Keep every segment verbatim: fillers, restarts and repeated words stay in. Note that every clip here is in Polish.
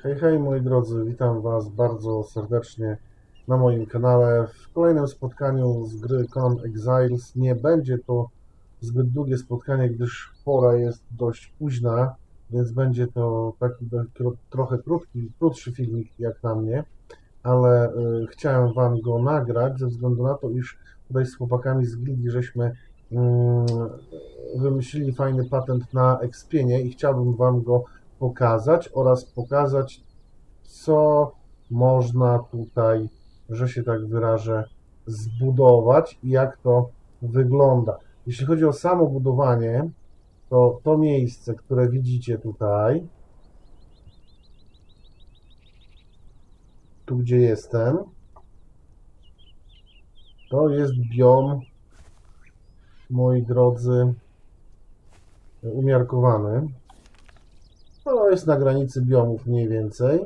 Hej, hej moi drodzy, witam Was bardzo serdecznie na moim kanale. W kolejnym spotkaniu z gry Conan Exiles. Nie będzie to zbyt długie spotkanie, gdyż pora jest dość późna, więc będzie to taki trochę krótki, krótszy filmik jak na mnie, ale y, chciałem Wam go nagrać ze względu na to, iż tutaj z chłopakami z gildii żeśmy y, wymyślili fajny patent na expienie i chciałbym Wam go pokazać oraz pokazać, co można tutaj, że się tak wyrażę, zbudować i jak to wygląda. Jeśli chodzi o samo budowanie, to to miejsce, które widzicie tutaj, tu gdzie jestem, to jest biom, moi drodzy, umiarkowany. To jest na granicy biomów mniej więcej.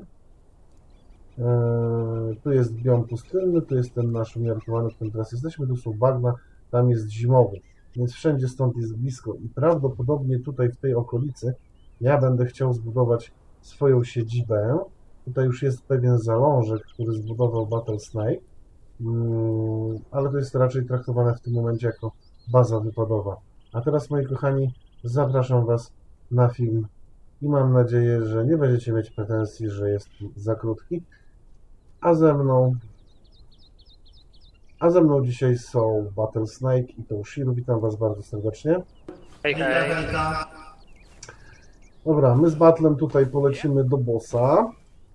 Tu jest biom pustynny, tu jest ten nasz umiarkowany, w którym teraz jesteśmy, tu są bagna, tam jest zimowy, więc wszędzie stąd jest blisko i prawdopodobnie tutaj w tej okolicy ja będę chciał zbudować swoją siedzibę. Tutaj już jest pewien zalążek, który zbudował Battle Snake, ale to jest raczej traktowane w tym momencie jako baza wypadowa. A teraz, moi kochani, zapraszam Was na film i mam nadzieję, że nie będziecie mieć pretensji, że jest za krótki. A ze mną, a ze mną dzisiaj są Battle Snake i Toshiro. Witam Was bardzo serdecznie. Hej, hej. Dobra, my z Battlem tutaj polecimy do bossa.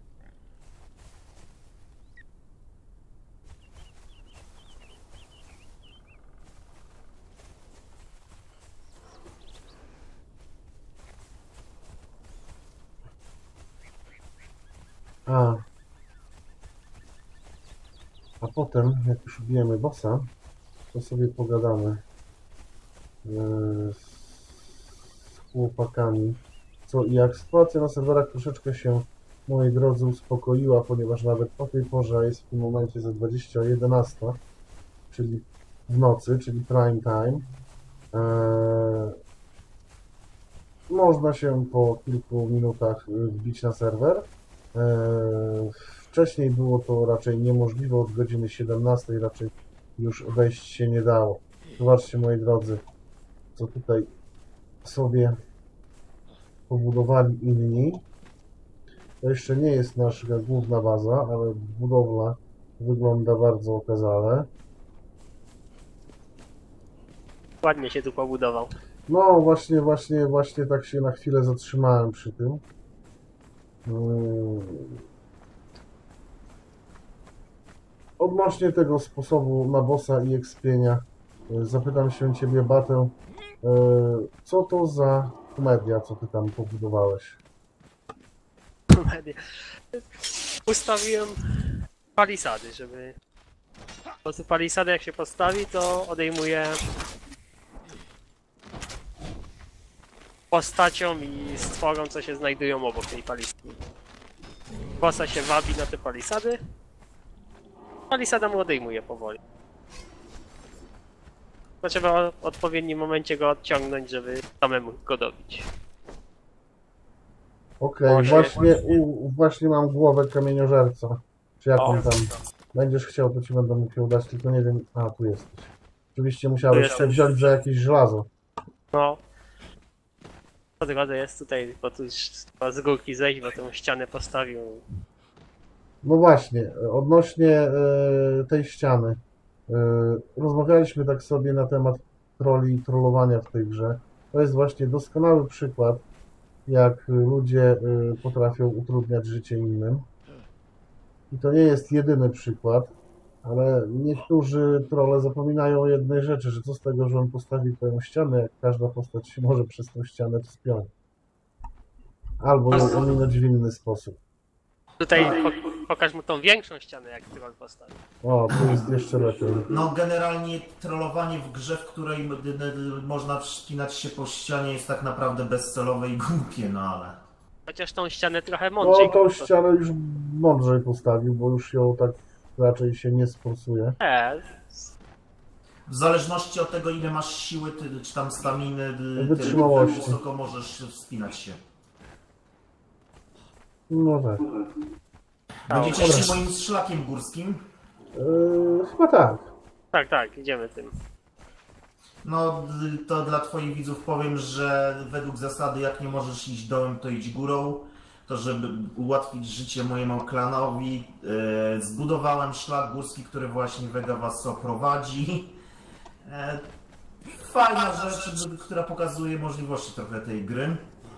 A, a potem, jak już ubijemy bossa, to sobie pogadamy z chłopakami, co i jak. Sytuacja na serwerach troszeczkę się, moi drodzy, uspokoiła, ponieważ nawet po tej porze jest w tym momencie za dwadzieścia jedenaście, czyli w nocy, czyli prime time. Eee, można się po kilku minutach wbić na serwer. Eee, wcześniej było to raczej niemożliwe, od godziny siedemnastej raczej już wejść się nie dało. Zobaczcie, moi drodzy, co tutaj sobie pobudowali inni. To jeszcze nie jest nasza główna baza, ale budowla wygląda bardzo okazale. Ładnie się tu pobudował. No właśnie, właśnie, właśnie tak się na chwilę zatrzymałem przy tym. Odnośnie tego sposobu na bossa i expienia, zapytam się Ciebie, Batę, co to za komedia, co Ty tam pobudowałeś? Ustawiłem palisady, żeby... Po prostu palisady jak się postawi, to odejmuje postacią i stworom, co się znajdują obok tej palisady. Bossa się wabi na te palisady, palisada mu odejmuje powoli. To trzeba w odpowiednim momencie go odciągnąć, żeby samemu go dobić. Okej, okay, właśnie, u, właśnie mam głowę kamieniożerca. Czy jak on tam będziesz chciał, to Ci będę mógł ją dać, tylko nie wiem... A, tu jesteś. Oczywiście musiałeś się wziąć za jakieś żelazo. No. Po drodze jest tutaj, bo tu już trzeba z górki zejść, bo tą ścianę postawił. No właśnie, odnośnie e, tej ściany. E, rozmawialiśmy tak sobie na temat trolli i trollowania w tej grze. To jest właśnie doskonały przykład, jak ludzie e, potrafią utrudniać życie innym. I to nie jest jedyny przykład, ale niektórzy trolle zapominają o jednej rzeczy, że co z tego, że on postawi tę ścianę, jak każda postać się może przez tę ścianę wspiąć. Albo ją ominąć w inny sposób. Tutaj pokaż mu tą większą ścianę, jak troll postawi. O, tu jest jeszcze lepiej. No generalnie trollowanie w grze, w której można wspinać się po ścianie, jest tak naprawdę bezcelowe i głupie, no ale... Chociaż tą ścianę trochę mądrzej. No tą ścianę już mądrzej postawił, bo już ją tak raczej się nie sforsuje. E, W zależności od tego, ile masz siły, ty, czy tam staminy, ty, Wytrzymałości. jak wysoko możesz wspinać się. No tak. Będziecie Dobra. szli moim szlakiem górskim? Yy, chyba tak. Tak, tak, idziemy tym. No, y, to dla twoich widzów powiem, że według zasady jak nie możesz iść dołem, to idź górą. To żeby ułatwić życie mojemu klanowi, e, zbudowałem szlak górski, który właśnie Vega Vasso prowadzi. E, fajna rzecz, która pokazuje możliwości trochę tej gry.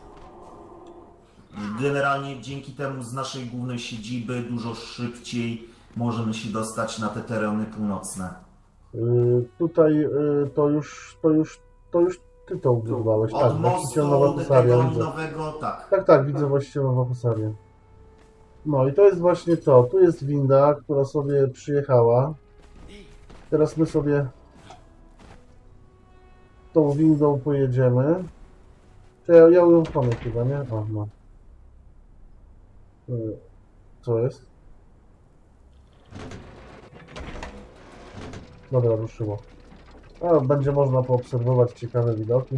Generalnie dzięki temu z naszej głównej siedziby dużo szybciej możemy się dostać na te tereny północne. Yy, tutaj yy, to już, to już, to już ty to budowałeś, tak? Od Właściciel Nowa mostu Husaria, tego widzę. nowego, tak. Tak, tak, widzę właściciel Nowa Husaria. No i to jest właśnie to. Tu jest winda, która sobie przyjechała. Teraz my sobie tą windą pojedziemy. To ja, ja uruchomię chyba, nie? O, no. Yy, Co jest? Dobra, ruszyło. A, będzie można poobserwować ciekawe widoki.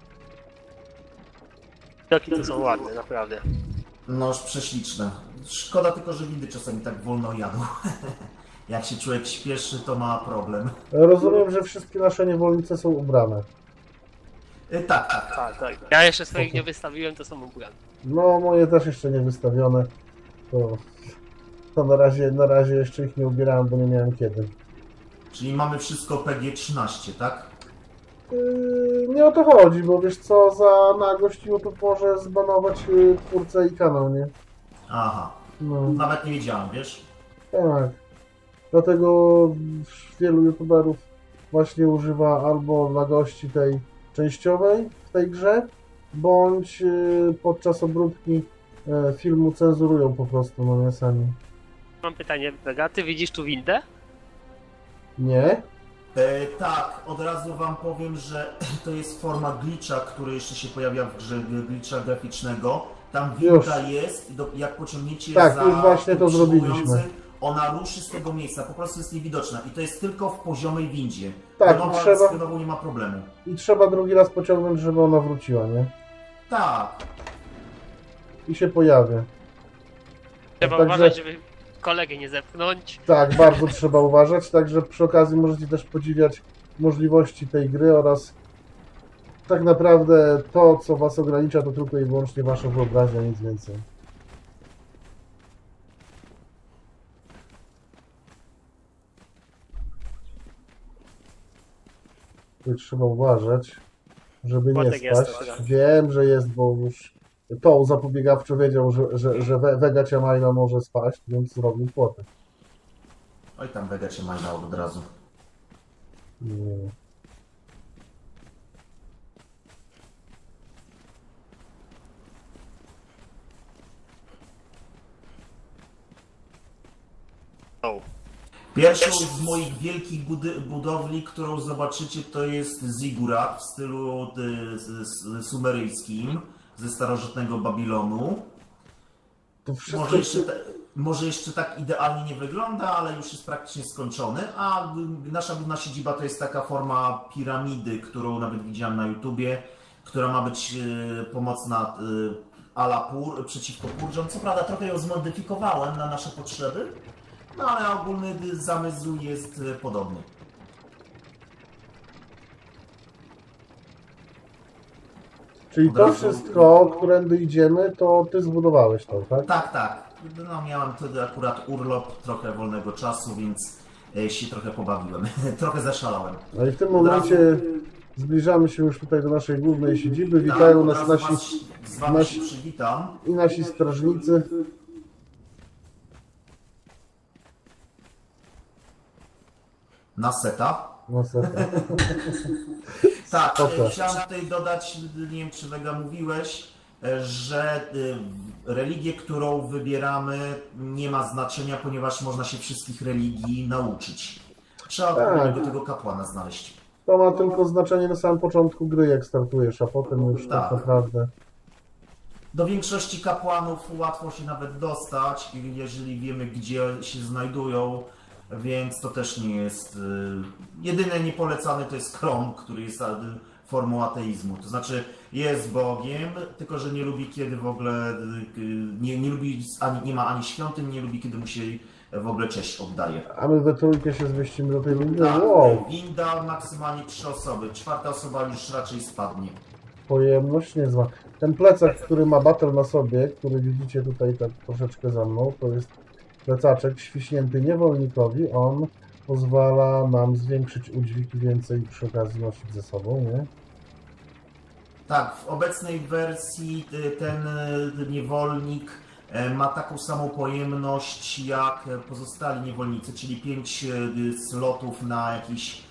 Widoki tu są ładne, naprawdę. No już prześliczne. Szkoda tylko, że windy czasami tak wolno jadą. Jak się człowiek śpieszy, to ma problem. Rozumiem, że wszystkie nasze niewolnice są ubrane. E, tak, tak. Tak, tak. Ja jeszcze swoich nie wystawiłem, to są ubrane. No, moje też jeszcze nie wystawione. To, to na razie, na razie jeszcze ich nie ubierałem, bo nie miałem kiedy. Czyli mamy wszystko P G trzynaście, tak? Yy, nie o to chodzi, bo wiesz co, za nagość YouTube może zbanować yy, twórcę i kanał, nie? Aha. No, Nawet nie wiedziałem, wiesz? tak. Dlatego wielu YouTuberów właśnie używa albo nagości tej częściowej w tej grze, bądź yy, podczas obróbki yy, filmu cenzurują po prostu, no nie sami. Mam pytanie, Vega, ty widzisz tu windę? Nie? E, tak, od razu wam powiem, że to jest forma glitcha, który jeszcze się pojawia w grze, glitcha graficznego. Tam winda jest, do, jak pociągniecie Tak, za już właśnie to utrzymujący, zrobiliśmy. ona ruszy z tego miejsca, po prostu jest niewidoczna i to jest tylko w poziomej windzie. Tak, Pionowa trzeba- z pionową nie ma problemu. I trzeba drugi raz pociągnąć, żeby ona wróciła, nie? Tak, I się pojawia. Trzeba Także- uważać, żeby kolegę nie zepchnąć. Tak, bardzo trzeba uważać, także przy okazji możecie też podziwiać możliwości tej gry oraz tak naprawdę to, co was ogranicza, to tylko i wyłącznie wasza wyobraźnia, nic więcej. Tu trzeba uważać, żeby nie Płotek jest spaść. teraz. Wiem, że jest, bo już to zapobiegawczo wiedział, że, że, że We- Vega Ciamajna może spaść, więc zrobił płotek. oj tam Vega cię majna od razu. Nie. O. Pierwszą z moich wielkich budy- budowli, którą zobaczycie, to jest zigurat w stylu y, s- s- sumeryjskim ze starożytnego Babilonu. To wszystko Może jeszcze, te, może jeszcze tak idealnie nie wygląda, ale już jest praktycznie skończony. A y, nasza główna siedziba to jest taka forma piramidy, którą nawet widziałem na YouTubie, która ma być y, pomocna y, a la pur, przeciwko purżom. Co prawda trochę ją zmodyfikowałem na nasze potrzeby, no ale ogólny zamysł jest y, podobny. Czyli Od to razu- wszystko, którędy idziemy, to ty zbudowałeś to, tak? Tak, tak. No miałem wtedy akurat urlop, trochę wolnego czasu, więc y, się trochę pobawiłem. Trochę zaszalałem. No i w tym Od momencie razu- zbliżamy się już tutaj do naszej głównej siedziby. Tak, Witają od nas razu nasi was, z wami nasi- się przywitam. i nasi strażnicy. Na seta. No serio. Tak, Spoko. e, chciałem tutaj dodać, nie wiem czy Vega mówiłeś, e, że e, religię, którą wybieramy, nie ma znaczenia, ponieważ można się wszystkich religii nauczyć. Trzeba Tak. odpowiedniego tego kapłana znaleźć. To ma tylko znaczenie na samym początku gry, jak startujesz, a potem już tak, Tak. naprawdę. Do większości kapłanów łatwo się nawet dostać, jeżeli wiemy gdzie się znajdują, więc to też nie jest... y, Jedyne niepolecane to jest Krom, który jest y, formą ateizmu. To znaczy jest Bogiem, tylko że nie lubi kiedy w ogóle, nie, nie lubi, ani, nie ma ani świątyń, nie lubi kiedy mu się w ogóle cześć oddaje. A my we trójkę się zmieścimy do tej windy? Tak, Wow, winda maksymalnie trzy osoby, czwarta osoba już raczej spadnie. pojemność niezła. Ten plecak, który ma battle na sobie, który widzicie tutaj tak troszeczkę za mną, to jest plecaczek świśnięty niewolnikowi. On pozwala nam zwiększyć udźwig i więcej przy okazji nosić ze sobą, nie? Tak, w obecnej wersji y, ten y, niewolnik y, ma taką samą pojemność jak pozostali niewolnicy, czyli pięć slotów na jakiś,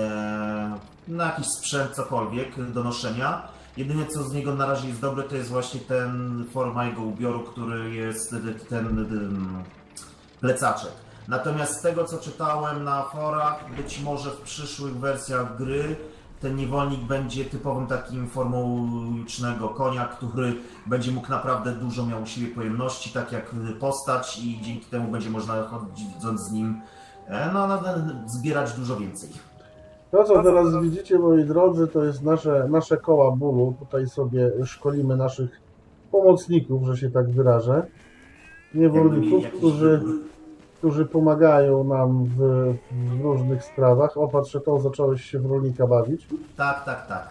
y, na jakiś sprzęt, cokolwiek do noszenia. Jedynie co z niego na razie jest dobre, to jest właśnie ten forma jego ubioru, który jest y, ten y, plecaczek. Natomiast z tego co czytałem na forach, być może w przyszłych wersjach gry ten niewolnik będzie typowym takim formą licznego konia, który będzie mógł naprawdę dużo miał u siebie pojemności, tak jak postać i dzięki temu będzie można chodząc z nim no, no, zbierać dużo więcej. To, co teraz widzicie, moi drodzy, to jest nasze, nasze koła bólu. Tutaj sobie szkolimy naszych pomocników, że się tak wyrażę. Niewolników, którzy, którzy pomagają nam w, w różnych sprawach. O, patrzę, to zacząłeś się w rolnika bawić. Tak, tak, tak.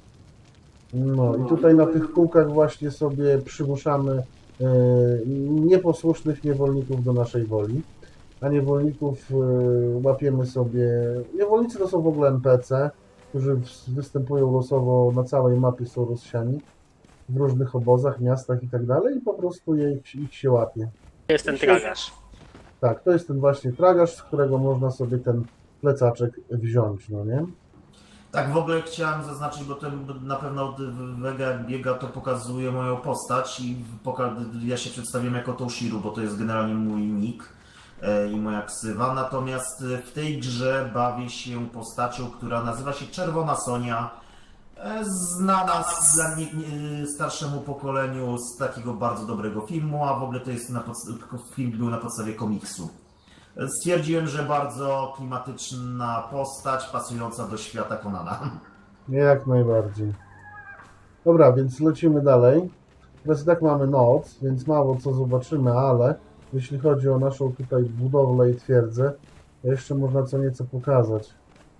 No i tutaj na tych kółkach właśnie sobie przymuszamy e, nieposłusznych niewolników do naszej woli. A niewolników y, łapiemy sobie... Niewolnicy to są w ogóle N P C, którzy w, występują losowo na całej mapie, są rozsiani w różnych obozach, miastach i tak dalej i po prostu je, ich, ich się łapie. Jest ten tragarz. Tak, to jest ten właśnie tragarz, z którego można sobie ten plecaczek wziąć, no nie? Tak, w ogóle chciałem zaznaczyć, bo ten na pewno Vega jak biega, to pokazuje moją postać i poka ja się przedstawiam jako Toshiru, bo to jest generalnie mój nick i moja ksywa, natomiast w tej grze bawię się postacią, która nazywa się Czerwona Sonia, znana dla nie, nie, starszemu pokoleniu z takiego bardzo dobrego filmu, a w ogóle to jest na film był na podstawie komiksu. Stwierdziłem, że bardzo klimatyczna postać, pasująca do świata Conana. Jak najbardziej. Dobra, więc lecimy dalej. Teraz i tak mamy noc, więc mało co zobaczymy, ale jeśli chodzi o naszą tutaj budowlę i twierdzę, to jeszcze można co nieco pokazać.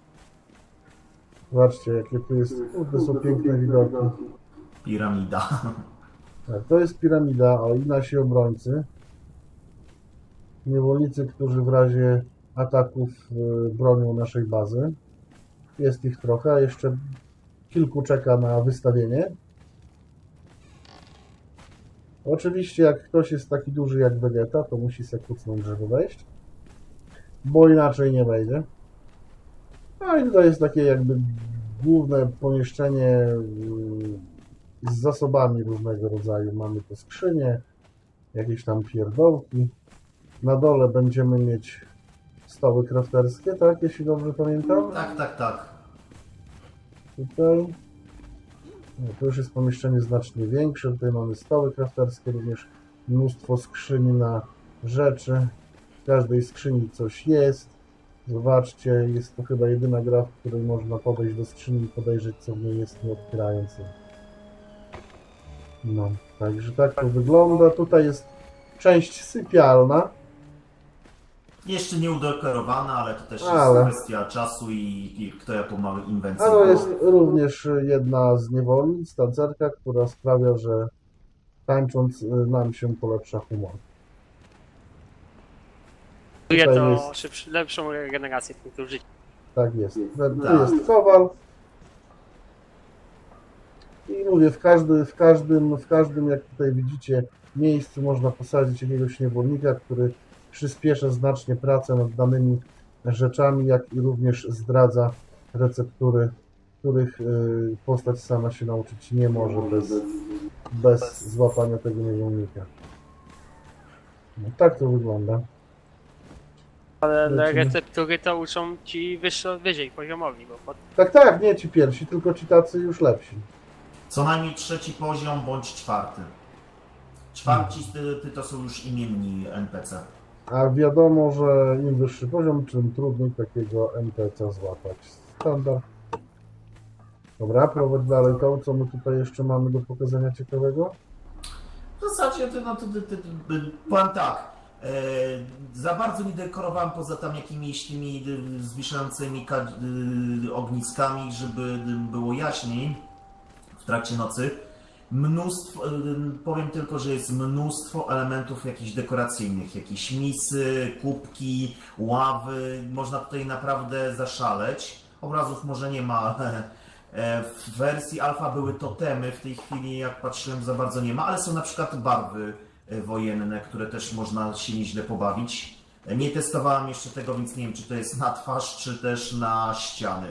Zobaczcie, jakie tu jest, kurde, są piękne widoki. Piramida. Tak, to jest piramida, o i nasi obrońcy. Niewolnicy, którzy w razie ataków y, bronią naszej bazy. Jest ich trochę, a jeszcze kilku czeka na wystawienie. Oczywiście jak ktoś jest taki duży jak Vegeta, to musi sobie kucnąć, żeby wejść, bo inaczej nie wejdzie. No i tutaj jest takie jakby główne pomieszczenie z zasobami różnego rodzaju. Mamy tu skrzynie, jakieś tam pierdołki. Na dole będziemy mieć stoły crafterskie, tak? Jeśli dobrze pamiętam. Tak, tak, tak. Tutaj. No, to już jest pomieszczenie znacznie większe. Tutaj mamy stoły crafterskie, również mnóstwo skrzyni na rzeczy. W każdej skrzyni coś jest. Zobaczcie, jest to chyba jedyna gra, w której można podejść do skrzyni i podejrzeć, co w niej jest, nie otwierając jej. No, także tak to wygląda. Tutaj jest część sypialna. Jeszcze nie udekorowana, ale to też Ale. jest kwestia czasu i, i kto jaką ma inwencję. A to jest również jedna z niewolnic, tancerka, która sprawia, że tańcząc nam się polepsza humor. Czuje Tutaj to jest- szybszy, lepszą regenerację punktów życia. Tak jest. Tu Tak. jest kowal. I mówię, w, każdy, w, każdym, w każdym, jak tutaj widzicie, miejscu można posadzić jakiegoś niewolnika, który przyspiesza znacznie pracę nad danymi rzeczami, jak i również zdradza receptury, których y, postać sama się nauczyć nie może bez, bez złapania tego niewolnika. No, tak to wygląda. Ale Lecimy. receptury to uczą ci wyższo, wyżej poziomowi, bo pod... Tak, tak, nie ci pierwsi, tylko ci tacy już lepsi. Co najmniej trzeci poziom bądź czwarty. Czwarci ty, ty to są już imienni N P C. A wiadomo, że im wyższy poziom, tym trudniej takiego N P C złapać. Standard. Dobra, prowadź dalej to, co my tutaj jeszcze mamy do pokazania ciekawego. W zasadzie to, no, to, to, to, to powiem tak, e, za bardzo nie dekorowałem poza tam jakimiś tymi zwieszającymi e, ogniskami, żeby było jaśniej w trakcie nocy. Mnóstwo, e, powiem tylko, że jest mnóstwo elementów jakichś dekoracyjnych, jakieś misy, kubki, ławy, można tutaj naprawdę zaszaleć. Obrazów może nie ma, ale w wersji alfa były totemy, w tej chwili jak patrzyłem za bardzo nie ma, ale są na przykład barwy wojenne, które też można się nieźle pobawić. Nie testowałem jeszcze tego, więc nie wiem, czy to jest na twarz, czy też na ściany.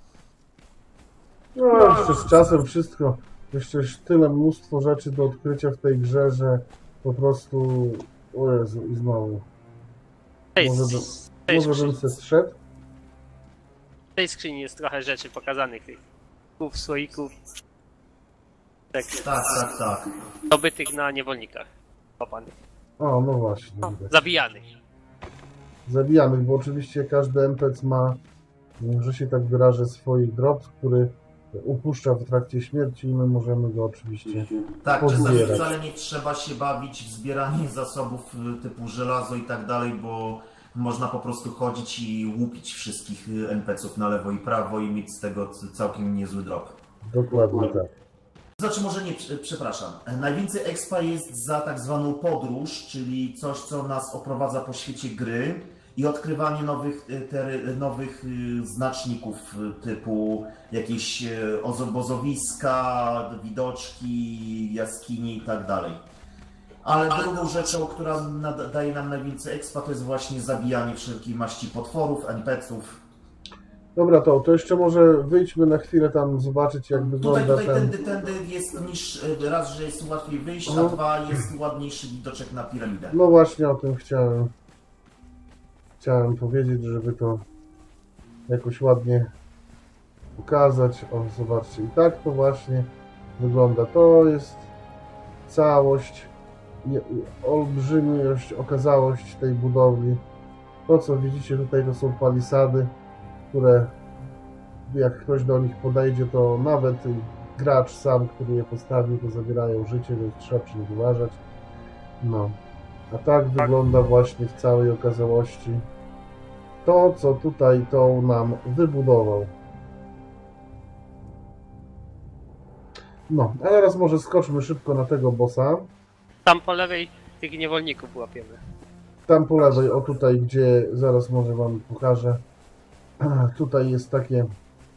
No, jeszcze z czasem wszystko, jeszcze jest tyle mnóstwo rzeczy do odkrycia w tej grze, że po prostu, o Jezu, i znowu. tej, Może, by, tej, może bym skrzyni, se zszedł? w tej skrzyni jest trochę rzeczy pokazanych, tych kubków, słoików, tak, Tak, tak, tak. zdobytych na niewolnikach, kopanych, O, no właśnie, widać. zabijanych. Zabijanych, bo oczywiście każdy N P C ma, że się tak wyrażę, swój drop, który upuszcza w trakcie śmierci i my możemy go oczywiście Tak, czasami pozbierać. wcale nie trzeba się bawić w zbieranie zasobów typu żelazo i tak dalej, bo można po prostu chodzić i łupić wszystkich N P C ów na lewo i prawo i mieć z tego całkiem niezły drop. Dokładnie tak. Znaczy może nie, przepraszam. Najwięcej expa jest za tak zwaną podróż, czyli coś, co nas oprowadza po świecie gry i odkrywanie nowych, tery, nowych znaczników typu jakieś obozowiska, widoczki, jaskinie i tak dalej. Ale drugą rzeczą, która daje nam najwięcej expa, to jest właśnie zabijanie wszelkiej maści potworów, N P C ów. Dobra, to, to jeszcze może wyjdźmy na chwilę tam zobaczyć, jak Tutaj, wygląda tutaj ten... tędy, tędy jest niż raz, że jest łatwiej wyjść, a No. dwa jest ładniejszy widoczek na piramidę. No właśnie o tym chciałem chciałem powiedzieć, żeby to jakoś ładnie pokazać. O, zobaczcie, i tak to właśnie wygląda. To jest całość, i- i olbrzymiość, okazałość tej budowli. To, co widzicie tutaj, to są palisady, które jak ktoś do nich podejdzie, to nawet gracz sam, który je postawił, to zabierają życie, więc trzeba przy nich uważać. No. A tak wygląda właśnie w całej okazałości to, co tutaj to nam wybudował. No, a teraz może skoczmy szybko na tego bossa. Tam po lewej tych niewolników łapiemy. Tam po lewej, o tutaj, gdzie zaraz może wam pokażę. Tutaj jest takie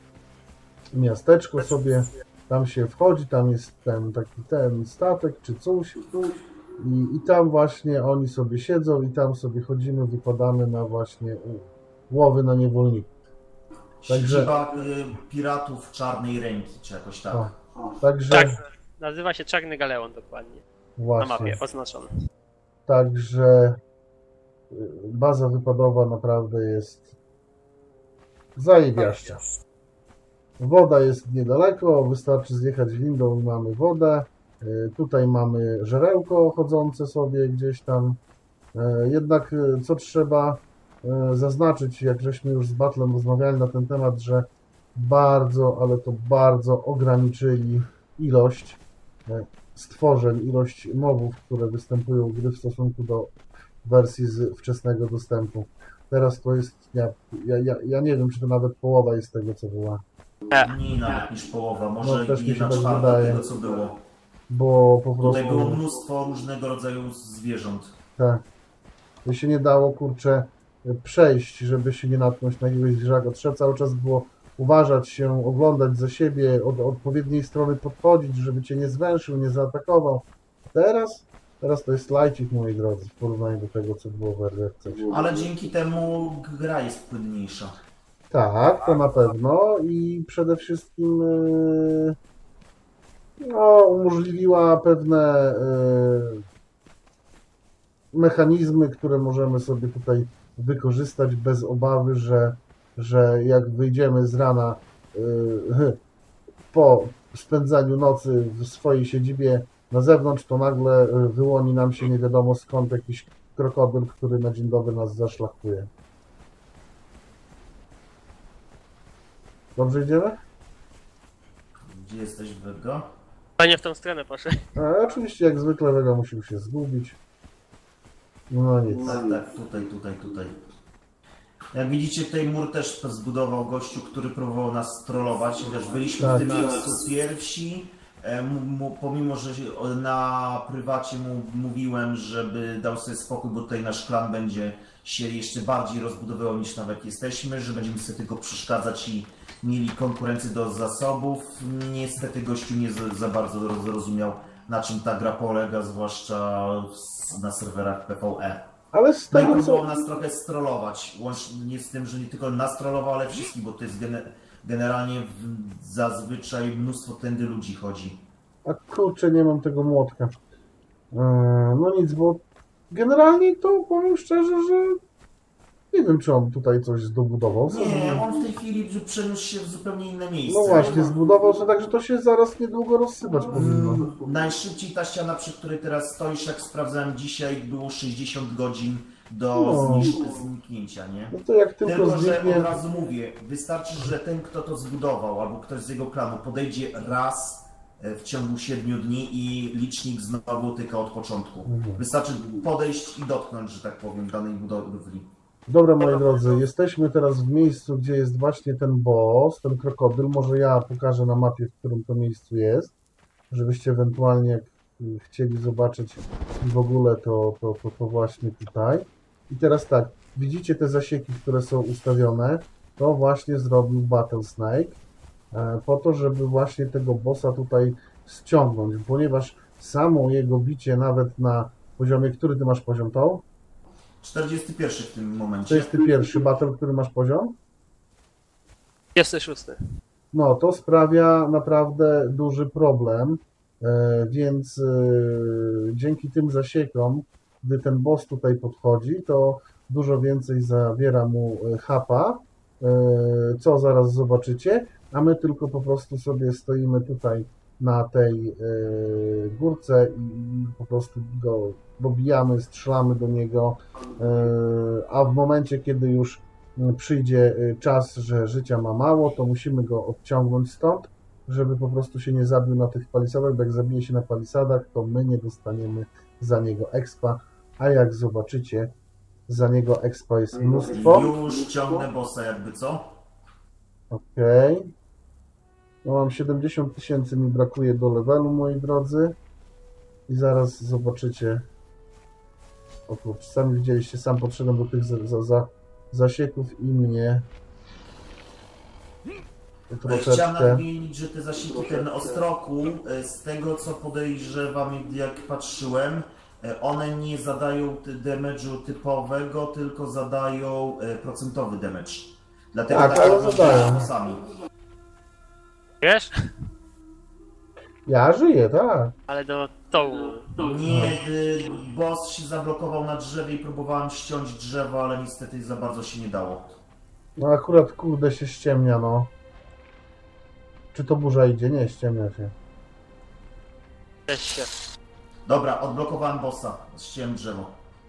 miasteczko sobie, tam się wchodzi, tam jest ten taki ten statek czy coś i, i tam właśnie oni sobie siedzą i tam sobie chodzimy, wypadamy na właśnie łowy na niewolników. Także- Siedziba y, piratów czarnej ręki, czy jakoś tak. O, Także Tak, nazywa się Czarny Galeon dokładnie, na właśnie, mapie oznaczony. także y, baza wypadowa naprawdę jest zajebiaszcza. Woda jest niedaleko, wystarczy zjechać windą i mamy wodę. Y, Tutaj mamy żerełko chodzące sobie gdzieś tam. Y, Jednak y, co trzeba y, zaznaczyć, jak żeśmy już z Batlem rozmawiali na ten temat, że bardzo, ale to bardzo ograniczyli ilość y, stworzeń, ilość mobów, które występują w gry w stosunku do wersji z wczesnego dostępu. Teraz to jest, ja, ja, ja, ja nie wiem, czy to nawet połowa jest tego, co była. Mniej nawet niż połowa, może No, też mi się jedna tak czwarta wydaje. tego, co było. Bo po Tutaj było prostu, mnóstwo różnego rodzaju zwierząt. tak, to się nie dało, kurczę, przejść, żeby się nie natknąć na jakiegoś zwierzaka. Trzeba cały czas było uważać się, oglądać za siebie, od odpowiedniej strony podchodzić, żeby cię nie zwęszył, nie zaatakował. Teraz, teraz to jest lajcik, moi drodzy, w porównaniu do tego, co było w R D C. Ale dzięki temu gra jest płynniejsza. Tak, to na pewno i przede wszystkim yy, no, umożliwiła pewne yy, mechanizmy, które możemy sobie tutaj wykorzystać bez obawy, że, że jak wyjdziemy z rana yy, po spędzaniu nocy w swojej siedzibie na zewnątrz, to nagle yy, wyłoni nam się nie wiadomo skąd jakiś krokodyl, który na dzień dobry nas zaszlachuje. Dobrze idziemy? Gdzie jesteś, Wego? Panie w tą stronę poszedł. A oczywiście jak zwykle Vega musiał się zgubić. No nic. Tak, tak, tutaj, tutaj, tutaj. Jak widzicie, tutaj mur też zbudował gościu, który próbował nas trollować, chociaż byliśmy Tak. w tym miejscu pierwsi. E, mu- mu- Pomimo, że się- na prywacie mu mówiłem, żeby dał sobie spokój, bo tutaj nasz klan będzie się jeszcze bardziej rozbudowywał niż nawet jesteśmy, że będziemy sobie tylko przeszkadzać i mieli konkurencję do zasobów. Niestety gościu nie za, za bardzo zrozumiał, na czym ta gra polega, zwłaszcza w- na serwerach P V E. Ale z No i tego próbował co... nas trochę strollować, łącznie z tym, że nie tylko nas trollował, ale wszystkich, bo to jest gene, generalnie w, zazwyczaj mnóstwo tędy ludzi chodzi. A kurczę, nie mam tego młotka. Eee, No nic, bo generalnie to powiem szczerze, że nie wiem, czy on tutaj coś zdobudował. Nie, on w tej chwili przeniósł się w zupełnie inne miejsce. No właśnie, zbudował to tak, że to się zaraz niedługo rozsypać powinno. Mm, Najszybciej ta ściana, przy której teraz stoisz, jak sprawdzałem dzisiaj, było sześćdziesiąt godzin do No. znisz- zniknięcia, nie? No to jak tylko Tylko, że zniknie... od razu mówię, wystarczy, że ten, kto to zbudował, albo ktoś z jego klanu podejdzie raz e, w ciągu siedmiu dni i licznik znowu tyka od początku. Mhm. Wystarczy podejść i dotknąć, że tak powiem, danej budowli. Dobra, moi drodzy, jesteśmy teraz w miejscu, gdzie jest właśnie ten boss, ten krokodyl. Może ja pokażę na mapie, w którym to miejscu jest, żebyście ewentualnie, jak chcieli zobaczyć w ogóle, to, to, to, to właśnie tutaj. I teraz tak, widzicie te zasieki, które są ustawione? To właśnie zrobił Battle Snake, e, po to, żeby właśnie tego bossa tutaj ściągnąć, ponieważ samo jego bicie nawet na poziomie, który ty masz poziom to? czterdziesty pierwszy w tym To momencie. jest ty pierwszy battle, który masz poziom? Jest szósty. No, to sprawia naprawdę duży problem, e, więc e, dzięki tym zasiekom, gdy ten boss tutaj podchodzi, to dużo więcej zabiera mu e, hapa, e, co zaraz zobaczycie, a my tylko po prostu sobie stoimy tutaj na tej e, górce i po prostu go dobijamy, strzelamy do niego, e, a w momencie, kiedy już przyjdzie czas, że życia ma mało, to musimy go odciągnąć stąd, żeby po prostu się nie zabił na tych palisadach, bo jak zabije się na palisadach, to my nie dostaniemy za niego expa, a jak zobaczycie, za niego expa jest mnóstwo. Już ciągnę bossa jakby co? Okej. No mam siedemdziesiąt tysięcy, mi brakuje do levelu, moi drodzy. I zaraz zobaczycie. O kurczę, sami widzieliście, sam podszedłem do tych za, za, za zasieków i mnie Chciałem troszeczkę... nadmienić, że te zasieki, ten ostroku, e, z tego co podejrzewam, jak patrzyłem, e, one nie zadają ty- damage'u typowego, tylko zadają e, procentowy damage. Dlatego Tak, tak ale robią zadają. sami. Wiesz? Ja żyję, tak. Ale do tołu. Nie, y, boss się zablokował na drzewie i próbowałem ściąć drzewo, ale niestety za bardzo się nie dało. No akurat kurde się ściemnia, no. Czy to burza idzie? Nie, ściemnia się. Też się. Dobra, odblokowałem bossa, ściąłem drzewo.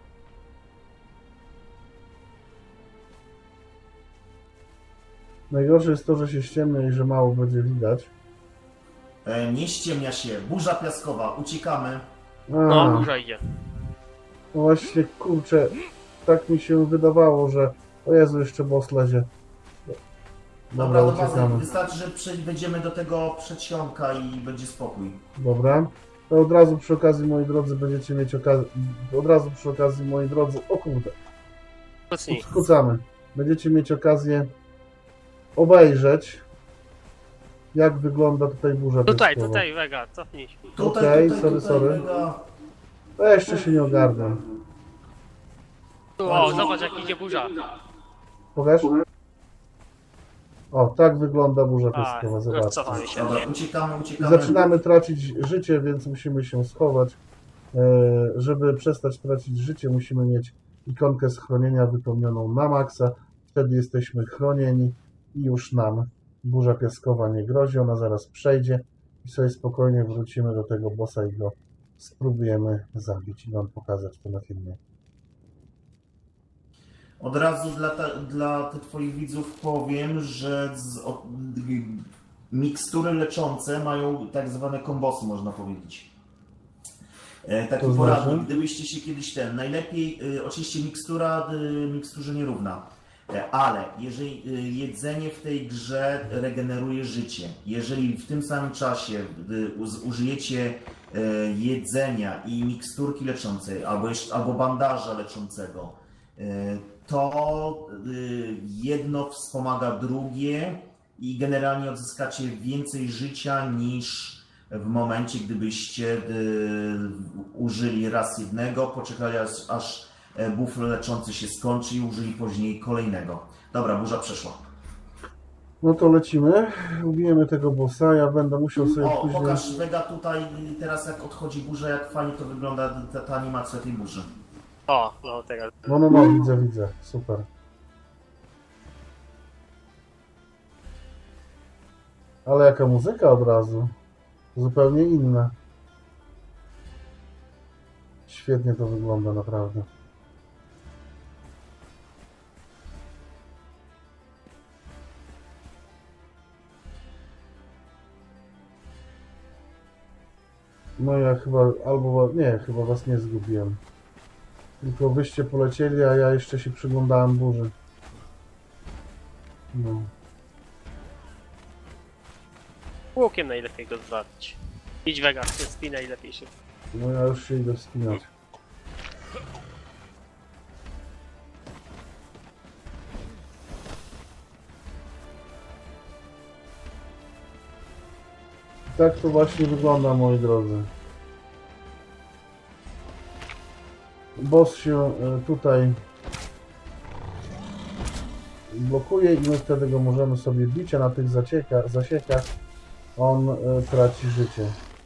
Najgorsze jest to, że się ściemnia i że mało będzie widać. E, nie ściemnia się, burza piaskowa, uciekamy. A, No, burza idzie. no właśnie, kurczę, tak mi się wydawało, że... O Jezu, jeszcze boss lezie. Dobra, Dobra, do bazy, uciekamy. wystarczy, że przej- wejdziemy do tego przedsionka i będzie spokój. Dobra. To od razu przy okazji, moi drodzy, będziecie mieć okazję... Od razu przy okazji, moi drodzy... O kurde. Kucnij. Skucamy. Będziecie mieć okazję obejrzeć, jak wygląda tutaj burza Tutaj, piaskowa. tutaj, Vega, cofnij. Tutaj, Okej, tutaj, sorry, tutaj, sorry. mega- Ja jeszcze się nie ogarnę. Tu, o, zobacz jak idzie burza. Pokaż? O, tak wygląda burza A, piaskowa, zobaczcie. cofamy się. Dobra, uciekamy, I uciekamy. zaczynamy tracić życie, więc musimy się schować. E, Żeby przestać tracić życie, musimy mieć ikonkę schronienia wypełnioną na maksa. Wtedy jesteśmy chronieni i już nam burza piaskowa nie grozi. Ona zaraz przejdzie i sobie spokojnie wrócimy do tego bossa i go spróbujemy zabić i wam pokazać to na filmie. Od razu dla, ta, dla tych twoich widzów powiem, że z, o, mikstury leczące mają tak zwane kombosy, można powiedzieć. E, taki To poradnik, znaczy? gdybyście się kiedyś ten, najlepiej, e, oczywiście mikstura e, miksturze nierówna, e, ale jeżeli e, jedzenie w tej grze regeneruje życie, jeżeli w tym samym czasie e, uz, użyjecie e, jedzenia i miksturki leczącej, albo, jeszcze, albo bandaża leczącego, e, to e, jedno wspomaga drugie i generalnie odzyskacie więcej życia niż w momencie, gdybyście y, użyli raz jednego, poczekali aż, aż bufel leczący się skończy i użyli później kolejnego. Dobra, burza przeszła. No to lecimy. Ubijemy tego bossa. Ja będę musiał sobie O, później... pokaż Vega tutaj y, teraz jak odchodzi burza, jak fajnie to wygląda ta, ta animacja tej burzy. O, no teraz. No, no, no, widzę, widzę. Super. Ale jaka muzyka od razu. Zupełnie inna. Świetnie to wygląda, naprawdę. No ja chyba, albo, nie, chyba was nie zgubiłem. Tylko wyście polecieli, a ja jeszcze się przyglądałem burzy. No. Łukiem najlepiej go zwalić. Idź Vega, spij najlepiej się. No ja już się idę wspinać. Tak to właśnie wygląda, moi drodzy. Boss się e, tutaj blokuje i my wtedy go możemy sobie bić, a na tych zacieka, zasiekach on e, traci życie.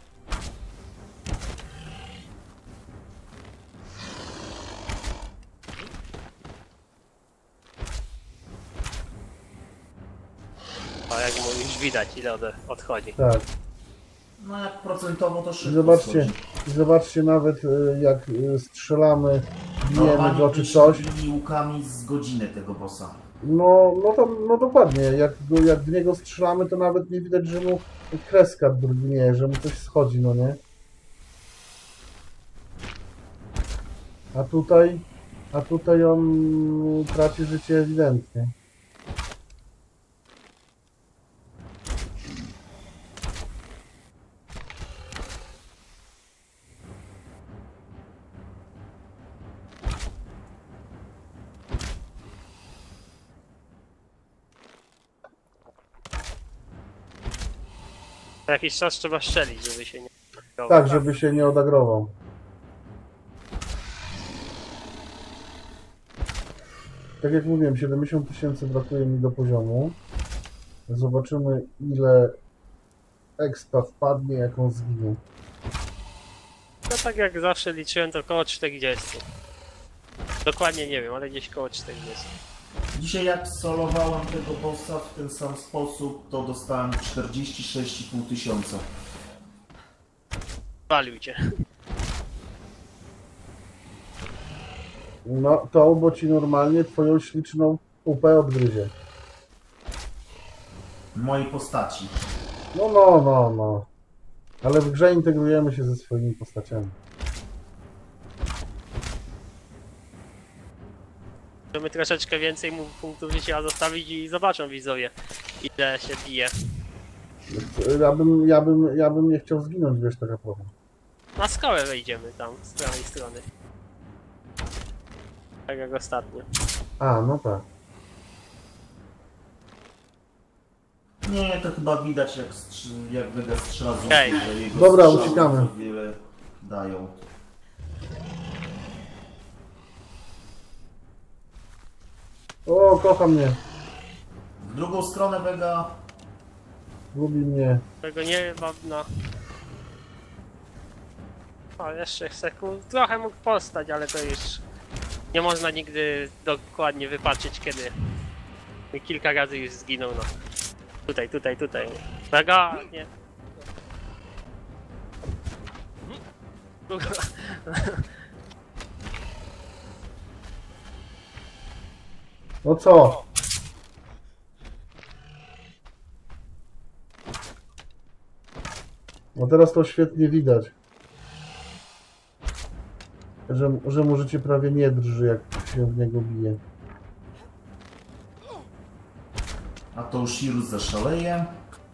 A jak mu już widać ile od, odchodzi. Tak. No jak procentowo to I szybko zobaczcie, schodzi. i zobaczcie nawet e, jak e, strzelamy, bijemy Normalnie go czy byśmy coś. bili łukami z godziny tego bossa. No, no to no dokładnie, jak, go, jak w niego strzelamy, to nawet nie widać, że mu kreska drgnie, że mu coś schodzi, no nie? A tutaj, a tutaj on traci życie ewidentnie. Na jakiś czas trzeba strzelić, żeby się nie... Tak, żeby się nie odagrował. Tak jak mówiłem, siedemdziesiąt tysięcy brakuje mi do poziomu. Zobaczymy, ile expa wpadnie, jak on zginie. No tak jak zawsze liczyłem, to około czterdziestu. Dokładnie nie wiem, ale gdzieś koło czterdziestu. Dzisiaj jak solowałem tego bossa w ten sam sposób, to dostałem czterdzieści sześć i pół tysiąca. Walił cię. No to, bo ci normalnie twoją śliczną upę odgryzie. Mojej postaci. No, no, no, no. Ale w grze integrujemy się ze swoimi postaciami. Możemy troszeczkę więcej mu punktów życia zostawić i zobaczą widzowie, ile się bije. Ja bym, ja bym, ja bym nie chciał zginąć, wiesz, taka problem. Na skałę wejdziemy tam, z prawej strony. Tak jak ostatnio. A, no tak. Nie, to chyba widać jak, strzy- jak Vega strzela z łuku, Okej. że jego Dobra, strzały uciekamy. za wiele dają. O, kocha mnie. W drugą stronę Vega. Lubi mnie. Tego nie mam na... O, jeszcze sekund. Trochę mógł postać, ale to już... Nie można nigdy dokładnie wypatrzeć kiedy. Kilka razy już zginął, no. Tutaj, tutaj, tutaj. Mega, nie. No co? No teraz to świetnie widać. Że, że mu życie prawie nie drży, jak się w niego bije. A to Shirus zaszaleje.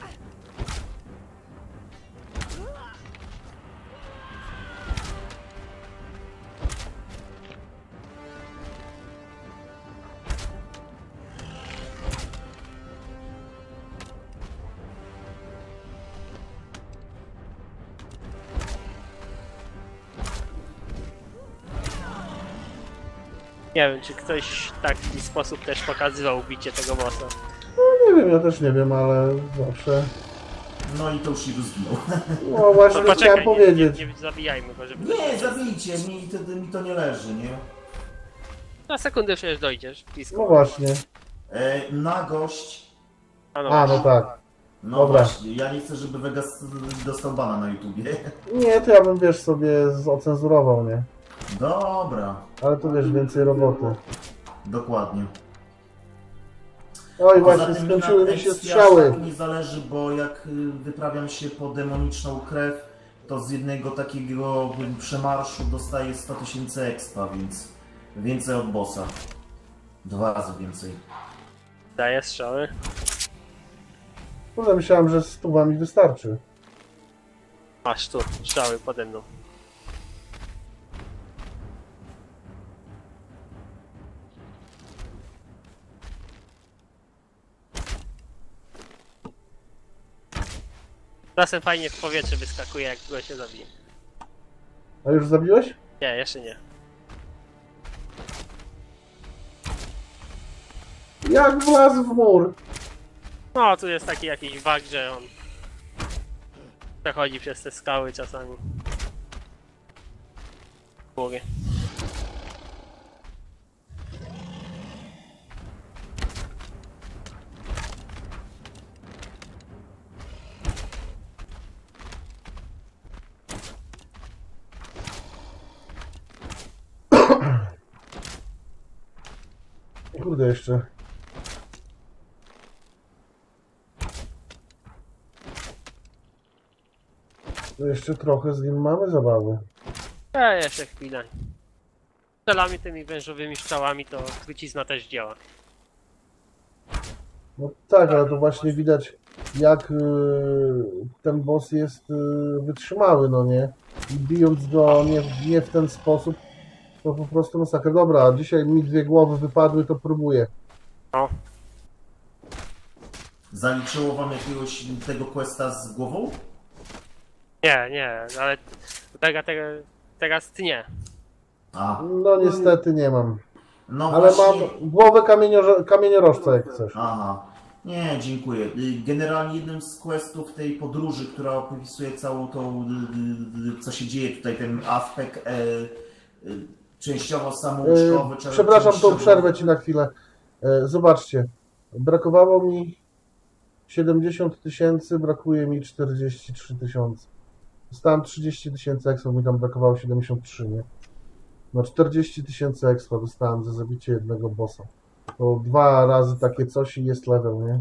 Nie wiem, czy ktoś w taki sposób też pokazywał bicie tego bossa. No nie wiem, ja też nie wiem, ale zawsze... No i to Shirus zginął. No właśnie, No chciałem poczekaj, powiedzieć. nie, nie, nie zabijajmy go, żeby... Nie, zabijcie, mi to, mi to nie leży, nie? Na sekundę przecież dojdziesz, blisko. No właśnie. E, nagość. A no, A, no tak. No Dobra. właśnie, ja nie chcę, żeby Vegas dostał bana na YouTubie. Nie, to ja bym, wiesz, sobie ocenzurował, nie? Dobra, Ale tu, wiesz, więcej roboty. dokładnie. Oj, Poza właśnie, tym skończyły na mi się eksji strzały. aż tak mi zależy, bo jak y, wyprawiam się po demoniczną krew, to z jednego takiego przemarszu dostaję sto tysięcy expa, więc więcej od bossa. Dwa razy więcej. daję strzały. Kurde, myślałem, że stuwa mi wystarczy. Masz tu, strzały pode mną. Czasem fajnie w powietrze wyskakuje, jak go się zabije. A już zabiłeś? Nie, jeszcze nie. Jak wlazł w mur? No, tu jest taki jakiś wag, że on przechodzi przez te skały czasami. Głowie. Kurde, jeszcze. To jeszcze trochę z nim mamy zabawy. A jeszcze chwilę. Strzelami tymi wężowymi strzałami to trucizna też działa. No tak, ale to właśnie widać, jak y, ten boss jest y, wytrzymały, no nie? I bijąc go nie, nie w ten sposób, to po prostu masakra. Dobra, a dzisiaj mi dwie głowy wypadły, to próbuję. No, Zaliczyło wam jakiegoś tego questa z głową? nie, nie, ale tego, tego, teraz ty nie. A, No niestety nie mam. no Ale właśnie... mam głowę kamienio- kamieniorożca, jak chcesz. Aha. Nie, dziękuję. Y, Generalnie jednym z questów tej podróży, która opisuje całą tą, y, y, co się dzieje tutaj, ten aspekt e, y, częściowo samouczkowy. Yy, czy- przepraszam, częściowo- to przerwę ci na chwilę. Yy, zobaczcie, brakowało mi siedemdziesiąt tysięcy, brakuje mi czterdzieści trzy tysiące. Dostałem trzydzieści tysięcy expa, mi tam brakowało siedemdziesiąt trzy, nie? No czterdzieści tysięcy expa dostałem za zabicie jednego bossa. To dwa razy takie coś i jest level, nie?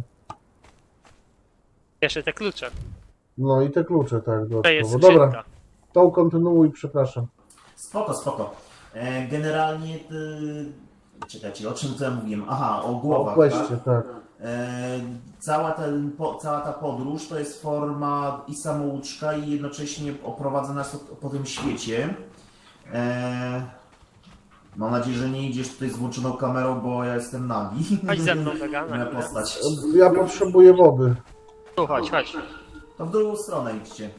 Jeszcze te klucze. No i te klucze, tak, To jest dodatkowo. Dobra, skrzynka. to kontynuuj, przepraszam. Spoko, spoko. E, Generalnie, y, czekajcie, o czym to ja mówiłem? Aha, o głowach, O questie, tak? tak. E, Cała, ten, po, cała ta podróż to jest forma i samouczka i jednocześnie oprowadza nas po, po tym świecie. E, Mam nadzieję, że nie idziesz tutaj z włączoną kamerą, bo ja jestem nagi. Chodź ze mną, Vega, na Moja chwilę. postać. Ja potrzebuję wody. Tu, chodź, chodź. To w drugą stronę idźcie.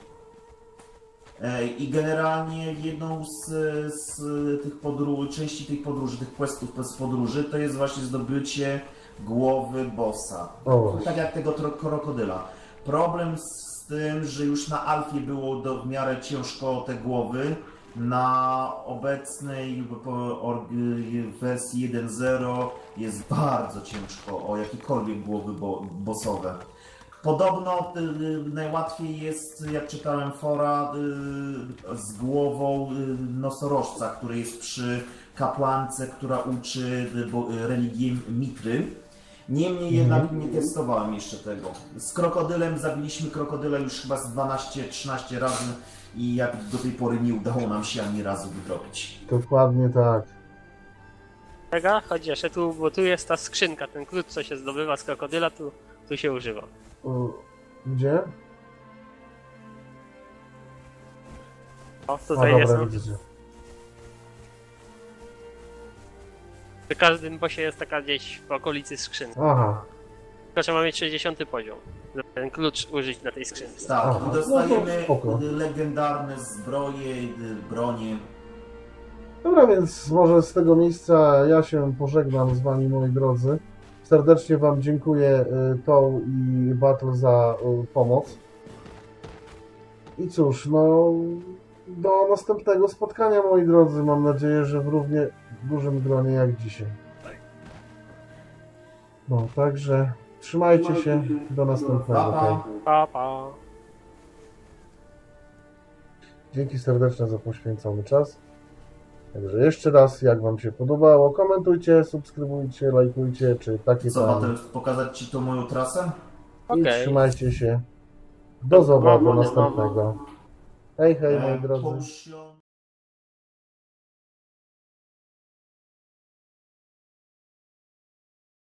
E, I generalnie jedną z, z tych podróży, części tych podróży, tych questów z podróży, to jest właśnie zdobycie głowy bossa. O, właśnie. Tak jak tego tro- krokodyla. Problem z tym, że już na Alfie było do, w miarę ciężko te głowy. Na obecnej po, or, wersji jeden zero jest bardzo ciężko o jakiekolwiek głowy bo, bossowe. Podobno y, najłatwiej jest, jak czytałem fora, y, z głową y, nosorożca, który jest przy kapłance, która uczy y, bo, y, religii Mitry. Niemniej jednak nie testowałem jeszcze tego. Z krokodylem zabiliśmy krokodyla już chyba z dwanaście trzynaście razy i jak do tej pory nie udało nam się ani razu wydrobić. Dokładnie tak. Czeka, chodź jeszcze tu, bo tu jest ta skrzynka, ten klucz, co się zdobywa z krokodyla, tu, tu się używa. Y, Gdzie? O, A tutaj jest. dobra, No. widzicie. Przy każdym bosie jest taka gdzieś w okolicy skrzynka. Aha. Tylko trzeba mieć sześćdziesiąty poziom, żeby ten klucz użyć na tej skrzynce. Tak, Aha, i dostajemy no to spoko. legendarne zbroje, bronie. Dobra, więc może z tego miejsca ja się pożegnam z wami, moi drodzy. Serdecznie wam dziękuję y, Toł i Battle za y, pomoc. I cóż, no do następnego spotkania, moi drodzy. Mam nadzieję, że w równie dużym gronie jak dzisiaj. No, także trzymajcie się. Do następnego. Pa, Hej. pa. Pa, pa. Dzięki serdeczne za poświęcony czas. Także jeszcze raz, jak wam się podobało, komentujcie, subskrybujcie, lajkujcie, czy takie Co, tam. Mateusz, pokazać ci tą moją trasę? I Okej. trzymajcie się. Do zobaczenia, do Mam, mam. następnego. Hej, hej, moi E, drodzy. połóż ją-